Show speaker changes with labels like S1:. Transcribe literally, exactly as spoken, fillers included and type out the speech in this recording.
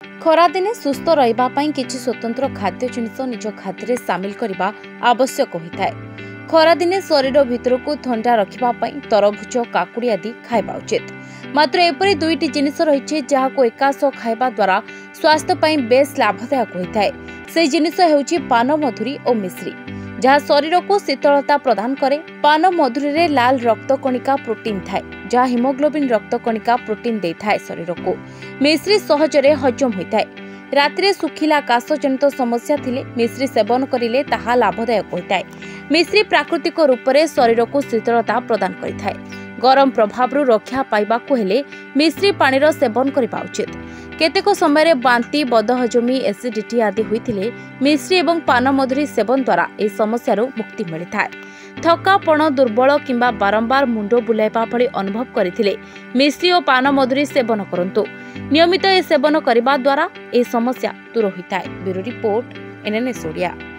S1: खरादिने सुस्थ रहिबा पई किछि स्वतंत्र खाद्य जिनिस निज खाद्य सामिल करने आवश्यक होता है। खरादिने शरीर भितर को ठंडा रखिबा पई तरभुज काकुड़ी आदि खाइबा उचित। मात्र एपरि दुईटी जिनिस रहिछि जहाको एकास खाइबा द्वारा स्वास्थ्य पई बेस लाभदायक होता है। से जिनिस हेउछि पान मधुरी और मिश्री, जहाँ शरीर को शीतलता प्रदान करे। पान मधुरी रे लाल रक्तकणिका प्रोटीन थाए, जहाँ हिमोग्लोबिन रक्तकणिका प्रोटीन दे थाए शरीर को। मिश्री सहजरे हजम होता है। रात्रि सुखिला काश जनित समस्या थिले मिश्री सेवन करिले ताहा लाभदायक होता है। मिश्री प्राकृतिक रूप से शरीर को शीतलता प्रदान करिथाए। गरम प्रभाव रक्षा पाइबाकु हेले मिश्री पानीर सेवन करबा उचित। केतेक समय बांती बदहजमी एसिडिटी आदि होइथिले मिश्री एवं पान मधुरी सेवन द्वारा ए समस्या मुक्ति मिलिथाए। थकापण, दुर्बल किंबा बारंबार मुंड बुलाइबा भली अनुभव करथिले मिश्री और पान मधुरी सेवन करंतु। नियमित ए सेवन करबा द्वारा ए समस्या दूर होइथाए। Bureau report, NNS Odia.